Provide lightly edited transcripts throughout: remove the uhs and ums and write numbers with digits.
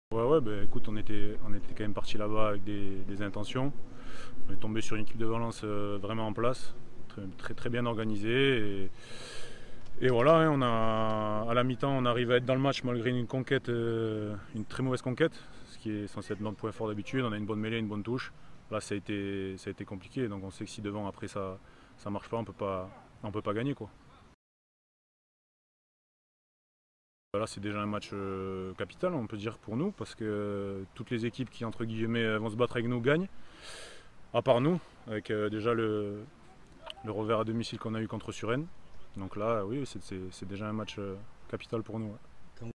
Ouais, bah, écoute, on était quand même parti là-bas avec des intentions. On est tombé sur une équipe de Valence vraiment en place, très bien organisée. Et voilà, hein, à la mi-temps, on arrive à être dans le match malgré une conquête, une très mauvaise conquête, ce qui est censé être notre point fort d'habitude. On a une bonne mêlée, une bonne touche. Là, ça a été compliqué, donc on sait que si devant, après, ça marche pas, on peut pas gagner, quoi. Là, c'est déjà un match capital, on peut dire, pour nous, parce que toutes les équipes qui, entre guillemets, vont se battre avec nous gagnent, à part nous, avec déjà le revers à domicile qu'on a eu contre Suresnes. Donc là, oui, c'est déjà un match capital pour nous, ouais.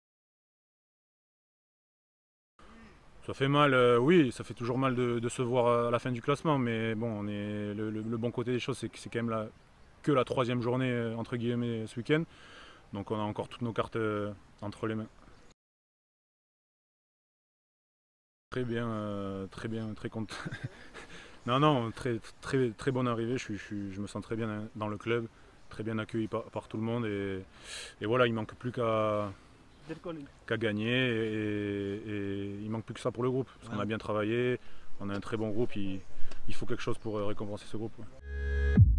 Ça fait mal, oui, ça fait toujours mal de se voir à la fin du classement, mais bon, le bon côté des choses, c'est que c'est quand même que la troisième journée, entre guillemets, ce week-end. Donc on a encore toutes nos cartes entre les mains. Très bien, très content. Non, non, très bonne arrivée. Je me sens très bien dans le club, très bien accueilli par tout le monde. Et voilà, il manque plus qu'à gagner. Et il manque plus que ça pour le groupe. Parce qu'on a bien travaillé, on a un très bon groupe. Il faut quelque chose pour récompenser ce groupe, ouais.